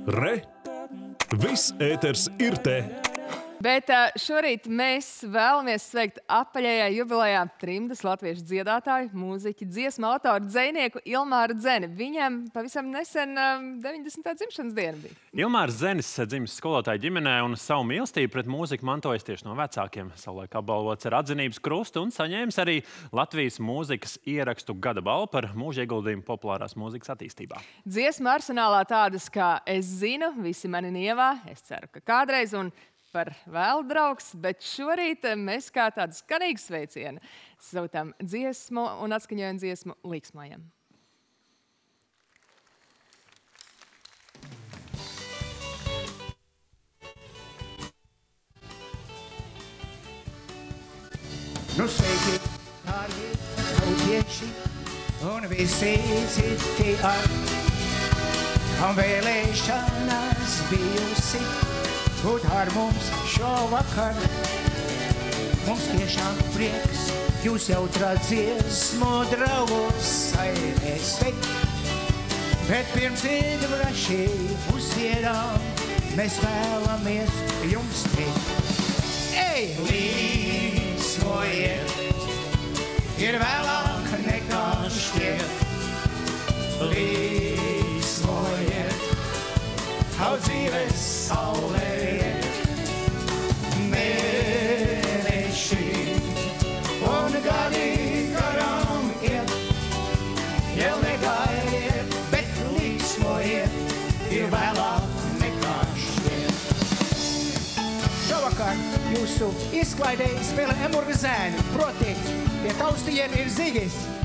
Re! Viss ēters ir te! Bet šorīt mēs vēlamies sveikt apaļajā jubilejā trimdas latviešu dziedātāju, mūziķi, dziesmu autoru, dzejnieku Ilmāru Dzeni. Viņam pavisam nesen 90. dzimšanas diena bija. Ilmārs Dzenis dzimis skolotāja ģimenē un savu mīlestību pret mūziku mantojas tieši no vecākiem. Savulaik apbalvots ar atzinības krustu un saņēmis arī Latvijas mūzikas ierakstu gada balvu par mūža ieguldījumu populārās mūzikas attīstībā. Dziesmu arsenālā tādas kā Es zinu, Visi mani nievā, Es ceru, ka kādreiz un par vēlu draugs, bet šorīt mēs kā tādu skanīgu sveicienu sautam dziesmu un atskaņojam dziesmu Līksmojam. Nu sveiki, dārgie tautieši un visi citi ar, kam vēlēšanās bijusi būt ar mums šovakar. Mums tiešām prieks jūs jautrāt dziesmu draugus saimēs sveikt. Bet pirms idbraši uzdziedām, mēs vēlamies jums teikt. Ej, līksmojiet, ir vēlāk nekā šķiet. Līksmojiet, kau dzīves saulē iet. Mēneši un gadi garām iet. Jau negaidiet, bet līksmojiet, ir vēlāk nekā šķiet. Šovakar jūsu izklaidēji spēlē Emurga Zēni, proti pie taustījiem ir Zigis.